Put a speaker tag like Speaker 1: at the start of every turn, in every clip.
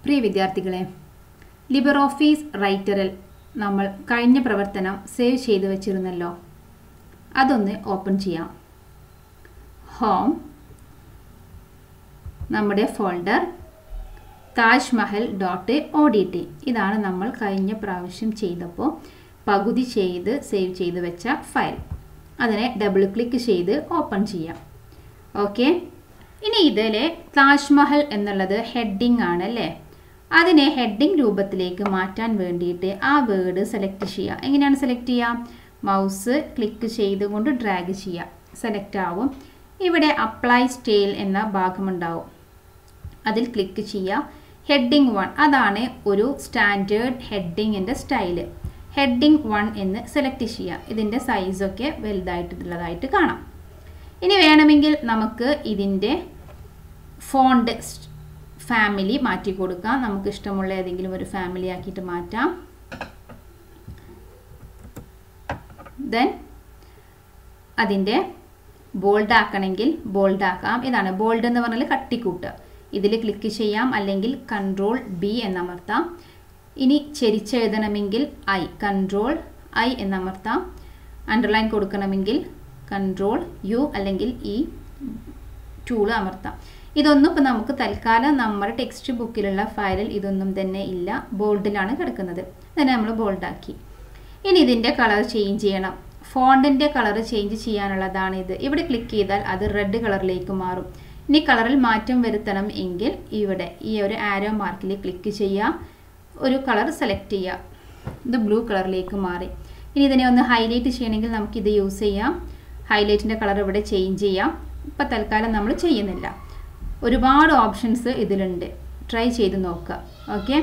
Speaker 1: പ്രിയ വിദ്യാർത്ഥികളെ, ലിബ്രിയോഫീസ് റൈറ്ററിൽ നമ്മൾ കഴിഞ്ഞ പ്രവർത്തനം സേവ് ചെയ്തു വെച്ചിരുന്നല്ലോ. അതൊന്ന് ഓപ്പൺ ചെയ്യാം. ഹോം, നമ്മുടെ ഫോൾഡർ tajmahal.odt. ഇതാണ് നമ്മൾ കഴിഞ്ഞ പ്രാവശ്യം ചെയ്തപ്പോൾ പകുതി ചെയ്ത് സേവ് ചെയ്ത് വെച്ച ഫയൽ. അതിനെ ഡബിൾ ക്ലിക്ക് ചെയ്ത് ഓപ്പൺ ചെയ്യാം. ഓക്കെ, ഇനി ഇതിലെ താജ്മഹൽ എന്നുള്ളത് ഹെഡിങ് ആണല്ലേ. അതിനെ ഹെഡിങ് രൂപത്തിലേക്ക് മാറ്റാൻ വേണ്ടിയിട്ട് ആ വേർഡ് സെലക്ട് ചെയ്യുക. എങ്ങനെയാണ് സെലക്ട് ചെയ്യുക? മൗസ് ക്ലിക്ക് ചെയ്തുകൊണ്ട് ഡ്രാഗ് ചെയ്യുക, സെലക്ട് ആവും. ഇവിടെ അപ്ലൈ സ്റ്റൈൽ എന്ന ഭാഗമുണ്ടാവും, അതിൽ ക്ലിക്ക് ചെയ്യുക. ഹെഡിങ് 1 അതാണ് ഒരു സ്റ്റാൻഡേർഡ് ഹെഡിങ്ങിൻ്റെ സ്റ്റൈല്. ഹെഡിങ് 1 എന്ന് സെലക്ട് ചെയ്യുക. ഇതിൻ്റെ സൈസൊക്കെ വലുതായിട്ടുള്ളതായിട്ട് കാണാം. ഇനി വേണമെങ്കിൽ നമുക്ക് ഇതിൻ്റെ ഫോണ്ട് ഫാമിലി മാറ്റി കൊടുക്കാം. നമുക്ക് ഇഷ്ടമുള്ള ഏതെങ്കിലും ഒരു ഫാമിലി ആക്കിയിട്ട് മാറ്റാം. ദെൻ അതിൻ്റെ ബോൾഡ് ആക്കണമെങ്കിൽ ബോൾഡ് ആക്കാം. ഇതാണ് ബോൾഡ് എന്ന് പറഞ്ഞാൽ കട്ടിക്കൂട്ട്. ഇതിൽ ക്ലിക്ക് ചെയ്യാം, അല്ലെങ്കിൽ കൺട്രോൾ B എന്നമർത്താം. ഇനി ചെരിച്ചെഴുതണമെങ്കിൽ കൺട്രോൾ I എന്നമർത്താം. അണ്ടർലൈൻ കൊടുക്കണമെങ്കിൽ കൺട്രോൾ U അല്ലെങ്കിൽ ഈ ടൂൾ അമർത്താം. ഇതൊന്നും ഇപ്പോൾ നമുക്ക് തൽക്കാലം നമ്മുടെ ടെക്സ്റ്റ് ബുക്കിലുള്ള ഫയലിൽ ഇതൊന്നും തന്നെ ഇല്ല, ബോൾഡിലാണ് കിടക്കുന്നത്. അതിനെ നമ്മൾ ബോൾഡാക്കി. ഇനി ഇതിൻ്റെ കളർ ചേഞ്ച് ചെയ്യണം. ഫോണ്ടിൻ്റെ കളർ ചേഞ്ച് ചെയ്യാനുള്ളതാണ് ഇത്. ഇവിടെ ക്ലിക്ക് ചെയ്താൽ അത് റെഡ് കളറിലേക്ക് മാറും. ഇനി കളറിൽ മാറ്റം വരുത്തണം എങ്കിൽ ഇവിടെ ഈ ഒരു ആരോ മാർക്കിൽ ക്ലിക്ക് ചെയ്യുക, ഒരു കളർ സെലക്ട് ചെയ്യുക. ഇത് ബ്ലൂ കളറിലേക്ക് മാറി. ഇനി ഇതിനെ ഒന്ന് ഹൈലൈറ്റ് ചെയ്യണമെങ്കിൽ നമുക്കിത് യൂസ് ചെയ്യാം. ഹൈലൈറ്റിൻ്റെ കളർ ഇവിടെ ചേഞ്ച് ചെയ്യാം. ഇപ്പം തൽക്കാലം നമ്മൾ ചെയ്യുന്നില്ല. ഒരുപാട് ഓപ്ഷൻസ് ഇതിലുണ്ട്, ട്രൈ ചെയ്ത് നോക്കുക. ഓക്കെ,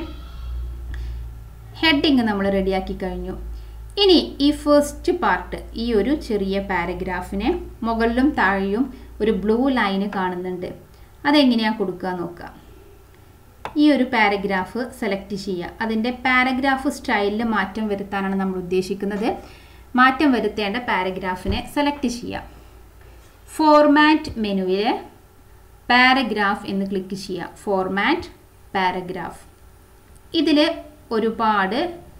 Speaker 1: ഹെഡിങ് നമ്മൾ റെഡിയാക്കി കഴിഞ്ഞു. ഇനി ഈ ഫസ്റ്റ് പാർട്ട്, ഈ ഒരു ചെറിയ പാരഗ്രാഫിനെ മുകളിലും താഴെയും ഒരു ബ്ലൂ ലൈന് കാണുന്നുണ്ട്. അതെങ്ങനെയാണ് കൊടുക്കുക നോക്കുക. ഈ ഒരു പാരഗ്രാഫ് സെലക്ട് ചെയ്യുക. അതിൻ്റെ പാരഗ്രാഫ് സ്റ്റൈലിൽ മാറ്റം വരുത്താനാണ് നമ്മൾ ഉദ്ദേശിക്കുന്നത്. മാറ്റം വരുത്തേണ്ട പാരഗ്രാഫിനെ സെലക്ട് ചെയ്യുക. ഫോർമാറ്റ് മെനുവിൽ പാരഗ്രാഫ് എന്ന് ക്ലിക്ക് ചെയ്യുക. Format paragraph. ഇതിൽ ഒരുപാട്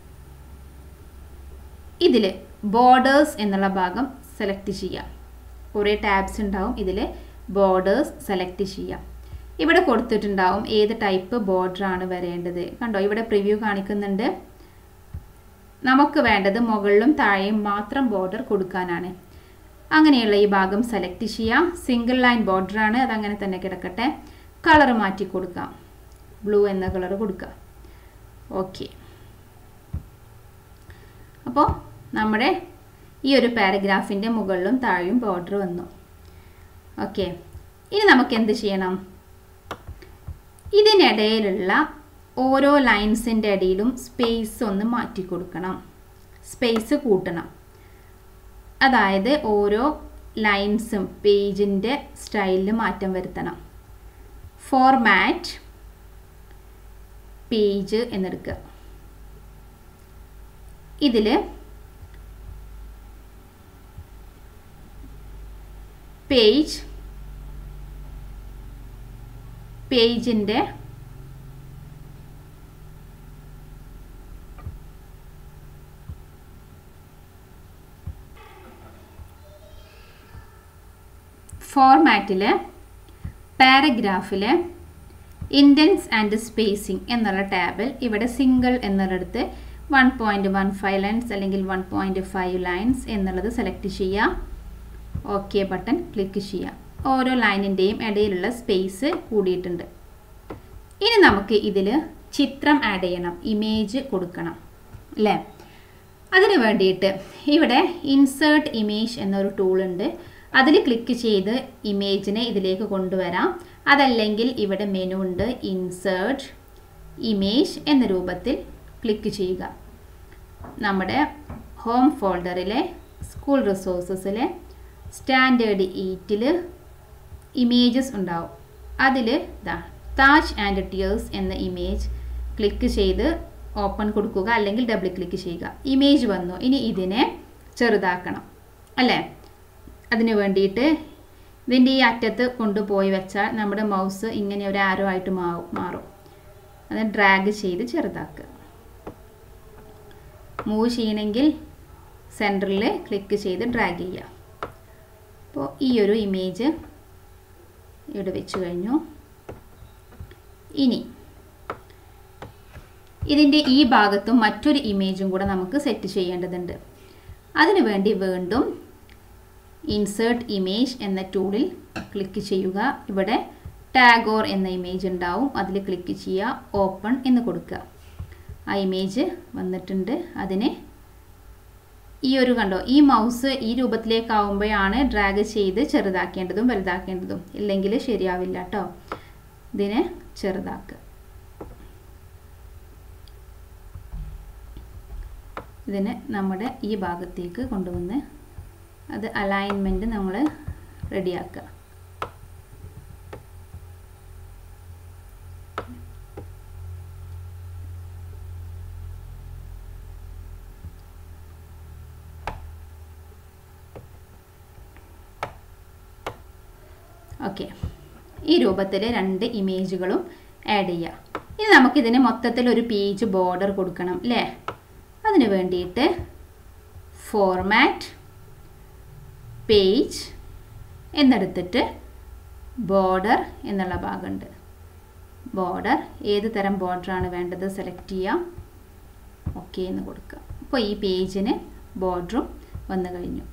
Speaker 1: ബോർഡേഴ്സ് എന്നുള്ള ഭാഗം സെലക്ട് ചെയ്യുക. കുറേ ടാബ്സ് ഉണ്ടാവും. ഇതിൽ ബോർഡേഴ്സ് സെലക്ട് ചെയ്യുക. ഇവിടെ കൊടുത്തിട്ടുണ്ടാവും ഏത് ടൈപ്പ് ബോർഡറാണ് വരേണ്ടത്. കണ്ടോ, ഇവിടെ പ്രിവ്യൂ കാണിക്കുന്നുണ്ട്. നമുക്ക് വേണ്ടത് മുകളിലും താഴെയും മാത്രം ബോർഡർ കൊടുക്കാനാണ്. അങ്ങനെയുള്ള ഈ ഭാഗം സെലക്ട് ചെയ്യാം. സിംഗിൾ ലൈൻ ബോർഡറാണ്, അതങ്ങനെ തന്നെ കിടക്കട്ടെ. കളർ മാറ്റി കൊടുക്കാം, ബ്ലൂ എന്ന കളർ കൊടുക്കുക. ഓക്കെ, അപ്പോൾ നമ്മുടെ ഈ ഒരു പാരഗ്രാഫിൻ്റെ മുകളിലും താഴെയും ബോർഡർ വന്നു. ഓക്കെ, ഇനി നമുക്ക് എന്ത് ചെയ്യണം? ഇതിനിടയിലുള്ള ഓരോ ലൈൻസിൻ്റെ ഇടയിലും സ്പേസ് ഒന്ന് മാറ്റി കൊടുക്കണം, സ്പേസ് കൂട്ടണം. അതായത് ഓരോ ലൈൻസും പേജിൻ്റെ സ്റ്റൈലിൽ മാറ്റം വരുത്തണം. ഫോർമാറ്റ് പേജ് എന്നെടുക്കുക. ഇതിൽ പേജിൻ്റെ ഫോർമാറ്റിൽ പാരഗ്രാഫിൽ ഇൻഡെൻസ് ആൻഡ് സ്പേസിംഗ് എന്നുള്ള ടാബിൽ ഇവിടെ സിംഗിൾ എന്നുള്ളിടത്ത് 1.15 ലൈൻസ് അല്ലെങ്കിൽ 1.5 ലൈൻസ് എന്നുള്ളത് സെലക്ട് ചെയ്യുക. ഓക്കെ ബട്ടൺ ക്ലിക്ക് ചെയ്യുക. ഓരോ ലൈനിൻ്റെയും ഇടയിലുള്ള സ്പേസ് കൂടിയിട്ടുണ്ട്. ഇനി നമുക്ക് ഇതിൽ ചിത്രം ആഡ് ചെയ്യണം, ഇമേജ് കൊടുക്കണം അല്ലേ. അതിന് വേണ്ടിയിട്ട് ഇവിടെ ഇൻസേർട്ട് ഇമേജ് എന്നൊരു ടൂളുണ്ട്. അതിൽ ക്ലിക്ക് ചെയ്ത് ഇമേജിനെ ഇതിലേക്ക് കൊണ്ടുവരാം. അതല്ലെങ്കിൽ ഇവിടെ മെനു ഉണ്ട്, ഇൻസേർട്ട് ഇമേജ് എന്ന രൂപത്തിൽ ക്ലിക്ക് ചെയ്യുക. നമ്മുടെ ഹോം ഫോൾഡറിലെ സ്കൂൾ റിസോഴ്സസിലെ സ്റ്റാൻഡേർഡ് 8 ഇമേജസ് ഉണ്ടാവും. അതിൽ താജ് ആൻഡ് ടിയേഴ്സ് എന്ന ഇമേജ് ക്ലിക്ക് ചെയ്ത് ഓപ്പൺ കൊടുക്കുക, അല്ലെങ്കിൽ ഡബിൾ ക്ലിക്ക് ചെയ്യുക. ഇമേജ് വന്നു. ഇനി ഇതിനെ ചെറുതാക്കണം അല്ലേ. അതിന് വേണ്ടിയിട്ട് ഇതിൻ്റെ ഈ അറ്റത്ത് കൊണ്ടുപോയി വെച്ചാൽ നമ്മുടെ മൗസ് ഇങ്ങനെ ഒരു ആരോ ആയിട്ട് മാറും. അത് ഡ്രാഗ് ചെയ്ത് ചെറുതാക്കുക. മൂവ് ചെയ്യണമെങ്കിൽ സെൻറ്ററിൽ ക്ലിക്ക് ചെയ്ത് ഡ്രാഗ് ചെയ്യുക. അപ്പോൾ ഈ ഒരു ഇമേജ് ഇവിടെ വെച്ച് കഴിഞ്ഞു. ഇനി ഇതിൻ്റെ ഈ ഭാഗത്തും മറ്റൊരു ഇമേജും കൂടെ നമുക്ക് സെറ്റ് ചെയ്യേണ്ടതുണ്ട്. അതിനു വേണ്ടി വീണ്ടും ഇൻസേർട്ട് ഇമേജ് എന്ന ടൂളിൽ ക്ലിക്ക് ചെയ്യുക. ഇവിടെ ടാഗോർ എന്ന ഇമേജ് ഉണ്ടാവും, അതിൽ ക്ലിക്ക് ചെയ്യുക, ഓപ്പൺ എന്ന് കൊടുക്കുക. ആ ഇമേജ് വന്നിട്ടുണ്ട്. അതിനെ ഈ ഒരു കണ്ടോ, ഈ മൗസ് ഈ രൂപത്തിലേക്കാവുമ്പോഴാണ് ഡ്രാഗ് ചെയ്ത് ചെറുതാക്കേണ്ടതും വലുതാക്കേണ്ടതും, ഇല്ലെങ്കിൽ ശരിയാവില്ല കേട്ടോ. ഇതിനെ ചെറുതാക്കുക. ഇതിനെ നമ്മുടെ ഈ ഭാഗത്തേക്ക് കൊണ്ടുവന്ന് അത് അലൈൻമെൻറ്റ് നമ്മൾ റെഡിയാക്കുക. ഓക്കെ, ഈ രൂപത്തിൽ 2 ഇമേജുകളും ആഡ് ചെയ്യുക. ഇനി നമുക്കിതിന് മൊത്തത്തിൽ ഒരു പേജ് ബോർഡർ കൊടുക്കണം അല്ലേ? അതിന് വേണ്ടിയിട്ട് ഫോർമാറ്റ് പേജ് എന്നെടുത്തിട്ട് ബോർഡർ എന്നുള്ള ഭാഗമുണ്ട്. ബോർഡർ ഏത് തരം ബോർഡറാണ് വേണ്ടത് സെലക്ട് ചെയ്യാം. ഓക്കെ എന്ന് കൊടുക്കുക. അപ്പോൾ ഈ പേജിന് ബോർഡറും വന്നു കഴിഞ്ഞു.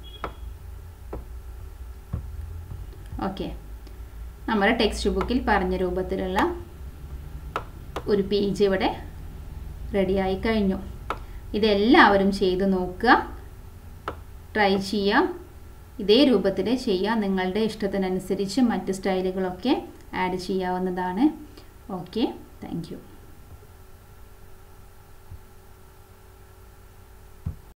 Speaker 1: ഓക്കെ, നമ്മുടെ ടെക്സ്റ്റ് ബുക്കിൽ പറഞ്ഞ രൂപത്തിലുള്ള ഒരു പേജ് ഇവിടെ റെഡിയായി കഴിഞ്ഞു. ഇതെല്ലാവരും ചെയ്ത് നോക്കുക, ട്രൈ ചെയ്യുക. ഇതേ രൂപത്തിൽ ചെയ്യുക. നിങ്ങളുടെ ഇഷ്ടത്തിനനുസരിച്ച് മറ്റ് സ്റ്റൈലുകളൊക്കെ ആഡ് ചെയ്യാവുന്നതാണ്. Okay, thank U.